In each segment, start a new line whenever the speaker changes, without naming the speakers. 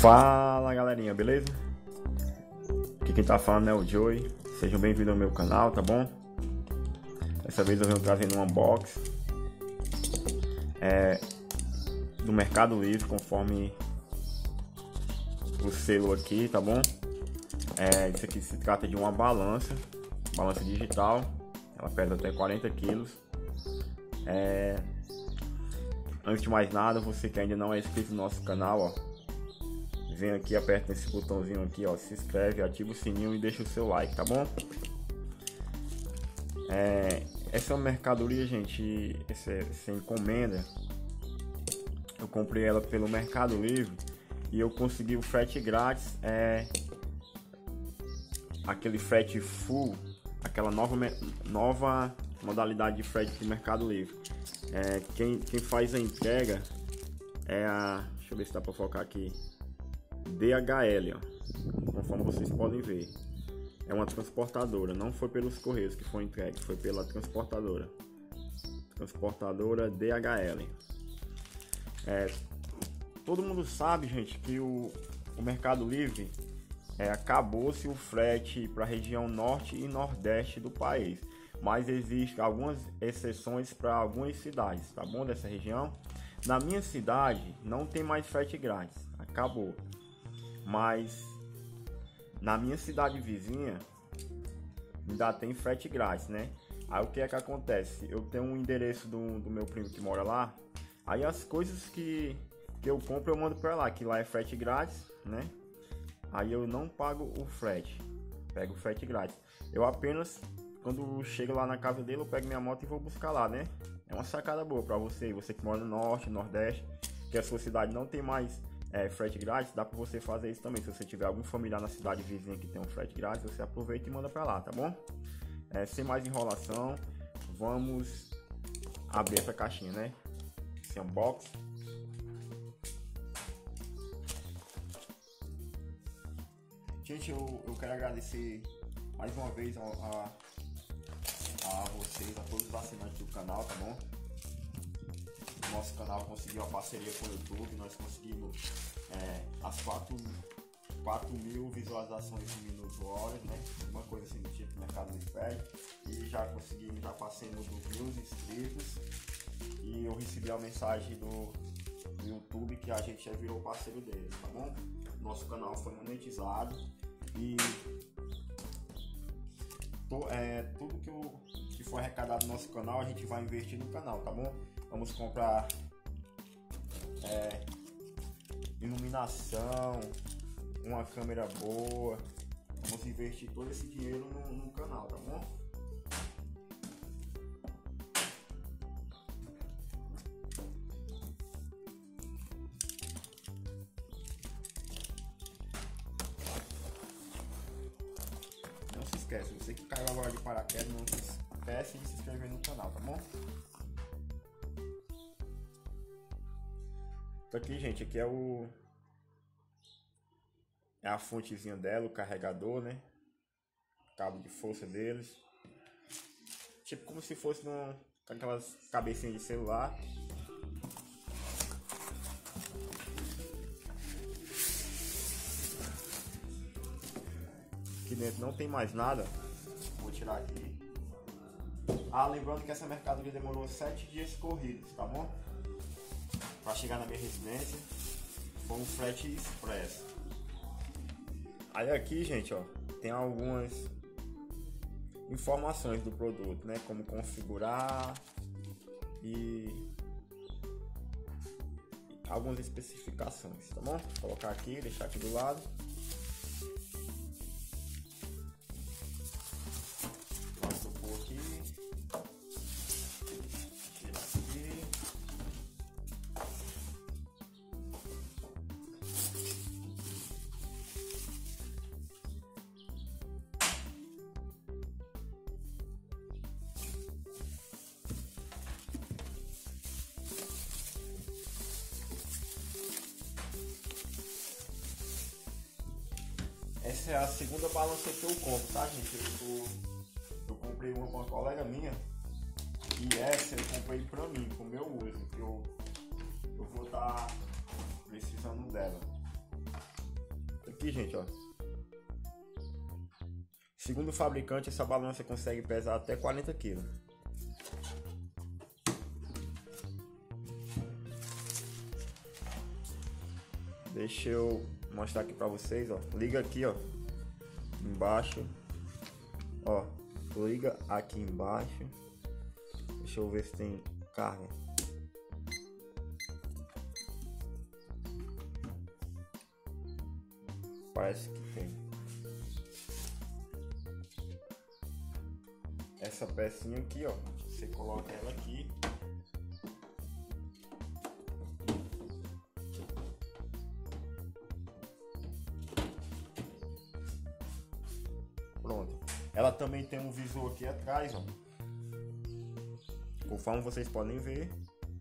Fala galerinha, beleza? Aqui quem tá falando é o Joey. Sejam bem-vindos ao meu canal, tá bom? Dessa vez eu venho trazendo um unboxing do Mercado Livre, conforme o selo aqui, tá bom? Isso aqui se trata de uma balança digital. Ela pesa até 40 quilos. Antes de mais nada, você que ainda não é inscrito no nosso canal, ó, vem aqui, aperta nesse botãozinho aqui, ó, se inscreve, ativa o sininho e deixa o seu like, tá bom? Essa é uma mercadoria, gente, essa encomenda, eu comprei ela pelo Mercado Livre e eu consegui o frete grátis, aquele frete full, aquela nova modalidade de frete do Mercado Livre. Quem faz a entrega é a, deixa eu ver se dá para focar aqui, DHL, ó, conforme vocês podem ver. É uma transportadora, não foi pelos correios que foi entregue, foi pela transportadora DHL. Todo mundo sabe, gente, que o Mercado Livre acabou-se o frete para a região norte e nordeste do país, mas existem algumas exceções para algumas cidades, tá bom, dessa região. Na minha cidade não tem mais frete grátis, acabou. Mas na minha cidade vizinha ainda tem frete grátis, né? Aí o que é que acontece? Eu tenho um endereço do meu primo que mora lá. Aí as coisas que eu compro eu mando pra lá, que lá é frete grátis, né? Aí eu não pago o frete, pego o frete grátis. Eu apenas, quando chego lá na casa dele, eu pego minha moto e vou buscar lá, né? É uma sacada boa pra você que mora no norte, nordeste, que a sua cidade não tem mais frete grátis, dá pra você fazer isso também. Se você tiver algum familiar na cidade vizinha que tem um frete grátis, você aproveita e manda pra lá, tá bom? Sem mais enrolação, vamos abrir essa caixinha, né? Esse unboxing. Gente, eu quero agradecer mais uma vez a vocês, a todos os assinantes do canal, tá bom? Nosso canal conseguiu a parceria com o YouTube, nós conseguimos as 4.000 visualizações em minutos horas, né? Uma coisa assim do tipo Mercado Livre pede. E já conseguimos, já passamos dos 1.000 inscritos. E eu recebi a mensagem do YouTube que a gente já virou parceiro deles, tá bom? Nosso canal foi monetizado e tudo que for arrecadado no nosso canal a gente vai investir no canal, tá bom? Vamos comprar iluminação, uma câmera boa, vamos investir todo esse dinheiro no canal, tá bom? Não se esquece, você que caiu agora de paraquedas, não se esquece de se inscrever no canal, tá bom? Isso aqui, gente, aqui é a fontezinha dela, o carregador, né? Cabo de força deles. Tipo como se fosse com aquelas cabecinhas de celular. Aqui dentro não tem mais nada. Vou tirar aqui. Lembrando que essa mercadoria demorou 7 dias corridos, tá bom? Para chegar na minha residência, foi um frete expresso. Aí aqui, gente, ó, tem algumas informações do produto, né? Como configurar e algumas especificações, tá bom? Vou colocar aqui, deixar aqui do lado. Vou pôr aqui. Essa é a segunda balança que eu compro, tá, gente? Eu comprei uma com uma colega minha e essa eu comprei pra mim, pro meu uso, que eu vou estar precisando dela. aqui, gente, ó. Segundo o fabricante, essa balança consegue pesar até 40 kg. Deixa eu mostrar aqui pra vocês, ó. Liga aqui, ó, embaixo. Ó, liga aqui embaixo. Deixa eu ver se tem carga. Parece que tem. Essa pecinha aqui, ó, você coloca ela aqui. Pronto. Ela também tem um visor aqui atrás, ó. Conforme vocês podem ver.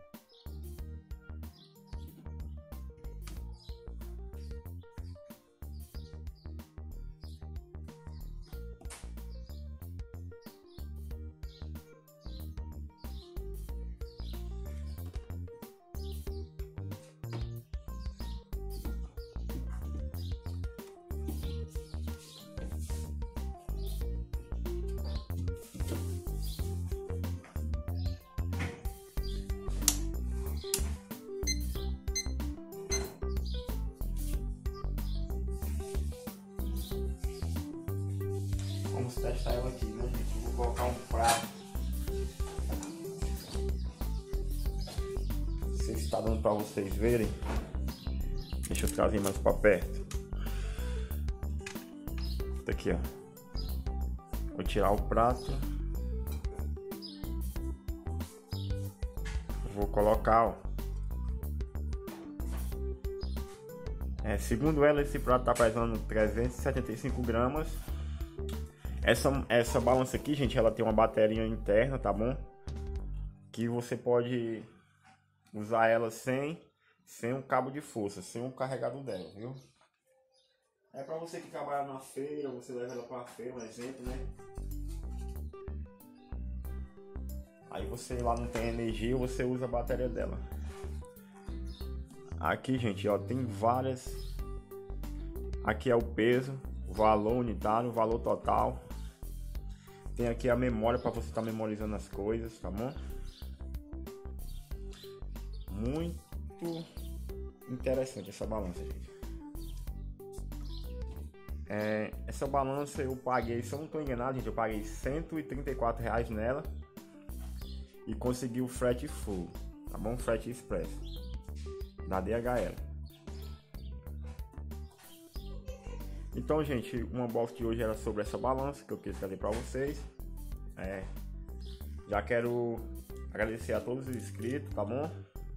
Vamos testar ela aqui, né, gente? Eu vou colocar um prato. Não sei se está dando para vocês verem. Deixa eu trazer mais para perto. Tá aqui, ó. Vou tirar o prato. Vou colocar, ó. Segundo ela, esse prato tá pesando 375 gramas. Essa balança aqui, gente, ela tem uma bateria interna, tá bom? Que você pode usar ela sem um cabo de força, sem um carregador dela, viu? É pra você que trabalha na feira, você leva ela pra feira, um exemplo, né? Aí você lá não tem energia, você usa a bateria dela. Aqui, gente, ó, tem várias. Aqui é o peso, o valor unitário, o valor total. Tem aqui a memória para você estar memorizando as coisas, tá bom? Muito interessante essa balança, gente. Essa balança eu paguei, se eu não estou enganado, gente, eu paguei R$134 nela. E consegui o frete full, tá bom? Frete express da DHL. Então, gente, uma box de hoje era sobre essa balança que eu quis trazer para vocês. Já quero agradecer a todos os inscritos, tá bom?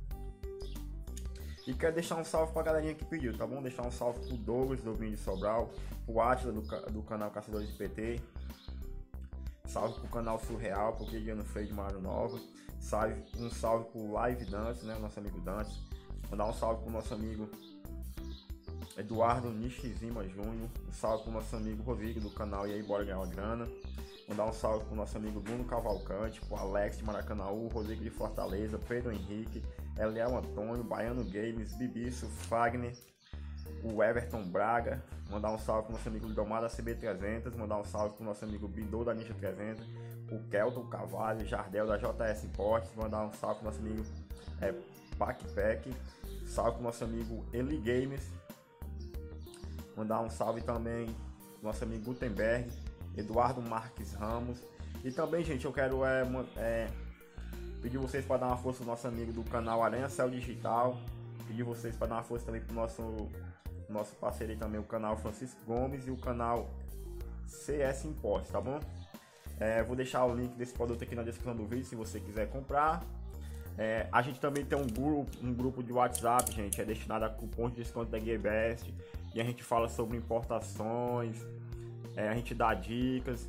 E quero deixar um salve pra galerinha que pediu, tá bom? Deixar um salve pro Douglas do Vinho de Sobral, pro Atila do canal Caçadores de PT. Salve pro canal Surreal, pro Cristiano Freire de Mário Nova. Um salve pro Live Dance, né? Nosso amigo Dance. Mandar um salve pro nosso amigo Eduardo Nishizima Júnior. Um salve pro nosso amigo Rodrigo do canal E aí Bora Ganhar uma Grana. Mandar um salve pro nosso amigo Bruno Cavalcante, pro Alex de Maracanaú, Rodrigo de Fortaleza, Pedro Henrique, Eliel Antônio, Baiano Games, Bibiço, Fagner, o Everton Braga. Mandar um salve pro nosso amigo Lidomar da CB300. Mandar um salve pro nosso amigo Bidô da Ninja 300, o Kelton Cavalho, Jardel da JS Importes. Mandar um salve pro nosso amigo Pac. Salve pro nosso amigo Eli Games. Mandar um salve também pro nosso amigo Gutenberg, Eduardo Marques Ramos. E também, gente, eu quero pedir vocês para dar uma força pro nosso amigo do canal Aranha Céu Digital. Pedir vocês para dar uma força também pro nosso parceiro aí também, o canal Francisco Gomes e o canal CS Importes, tá bom? Vou deixar o link desse produto aqui na descrição do vídeo se você quiser comprar. A gente também tem um grupo de WhatsApp, gente, é destinado a cupons de desconto da GearBest, e a gente fala sobre importações, a gente dá dicas,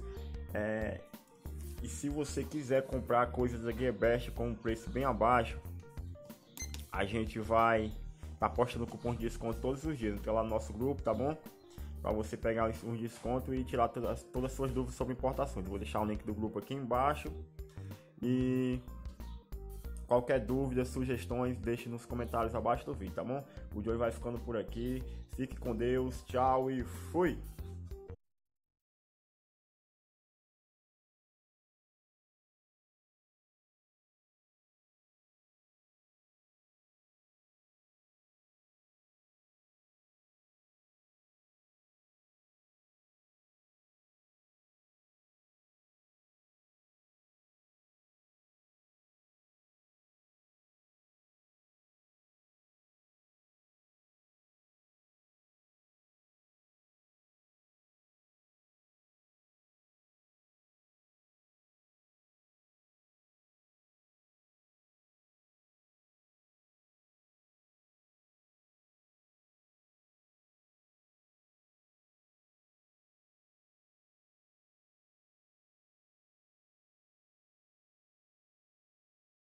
e se você quiser comprar coisas da GearBest com um preço bem abaixo, a gente vai estar postando cupom de desconto todos os dias. Então lá no nosso grupo, tá bom? Para você pegar um desconto e tirar todas as suas dúvidas sobre importações. Eu vou deixar o link do grupo aqui embaixo. E Qualquer dúvida, sugestões, deixe nos comentários abaixo do vídeo, tá bom? O Joey vai ficando por aqui. Fique com Deus, tchau e fui!